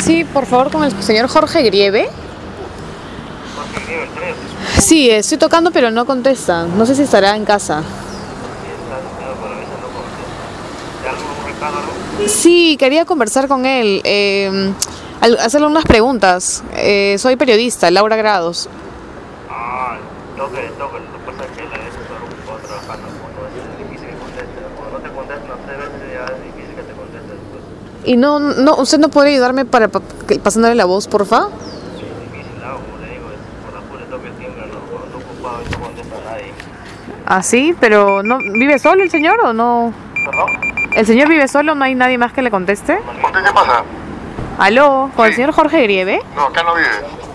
Sí, por favor, con el señor Jorge Grieve. Jorge Grieve, el 3. Sí, estoy tocando pero no contesta. No sé si estará en casa. ¿Algún recado, algo? Sí, quería conversar con él, hacerle unas preguntas. Soy periodista, Laura Grados. Ah, toque. Lo que pasa es que la vez está ocupado trabajando, como es difícil que conteste. Cuando no te contestan a 3 veces ya es difícil que te conteste después. Y ¿usted no podría ayudarme pasándole la voz, porfa? Sí, es difícil, ¿no? Como le digo, por la pura toque el timbre, ¿no? Cuando está ocupado y no contesta a nadie. Ah, sí, pero no, ¿vive solo el señor o no? ¿Perdón? ¿El señor vive solo? ¿No hay nadie más que le conteste? ¿Por qué pasa? ¿Aló? ¿Con el Sí. señor Jorge Grieve? No, acá no vive.